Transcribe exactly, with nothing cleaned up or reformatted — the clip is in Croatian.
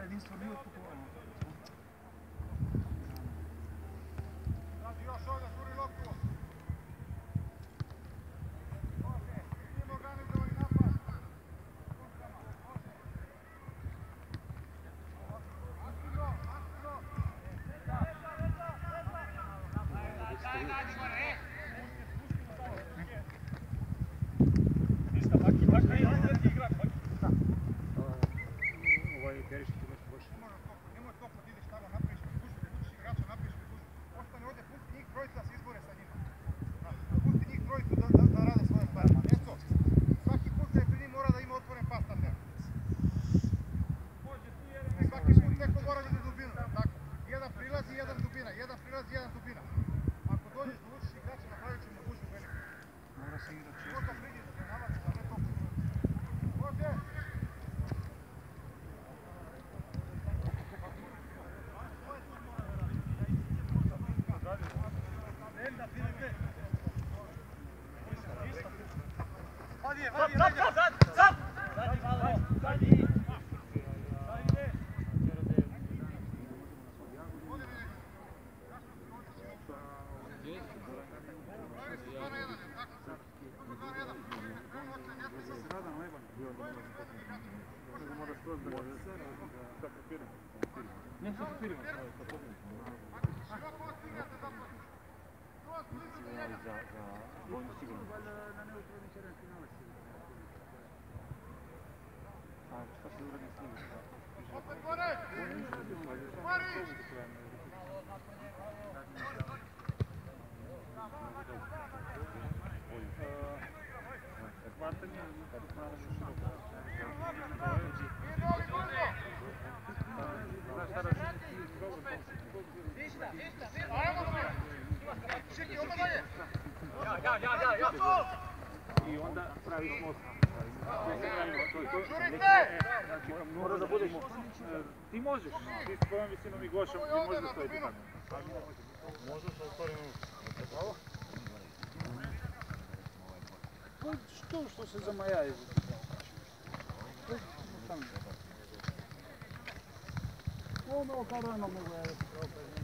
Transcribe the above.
Predinstvo nije otkupovano. Radi još ovdje, žuri loptu. Idemo organizovani napad. Aktivno, aktivno. Daj, radi gore, e! Niska, Baki, Baki, Baki, igrač, Baki. Ovaj Perišić je nešto boljši. Nemoj to kad ideš tamo, napraviš me dužu, ne učiš igrača, napraviš me dužu. Ostane ovdje, pusti njih trojica da se izbore sa njima. Pusti njih trojicu da, da, da rade svoje stvari. Neco, svaki put da je pri njih mora da ima otvoren pas tam nema. Svaki put neko mora da ide dubinu, tako. Jedan prilazi, jedan dubina, jedan prilazi, jedan dubina. Ako dođeš da učiš igrača, napravit ćemo dužu veliku. Mora se igrati često. Možda priđeš da se nalazi, da ne toliko. Ovdje! Zad, zad, zad, zad! Zadi malo, zadi! Ne se papirima. A šta se uradni s njim? Opet gore! Marić! Ja, ja, ja, ja! I onda praviš most. Mora da budeš. Ti možeš, ti s tvojom visinom i Gošom, ti možeš da stojiti tako. Možeš da otvorim ovo? Što, što se zamajaju? Ono kada nam mogu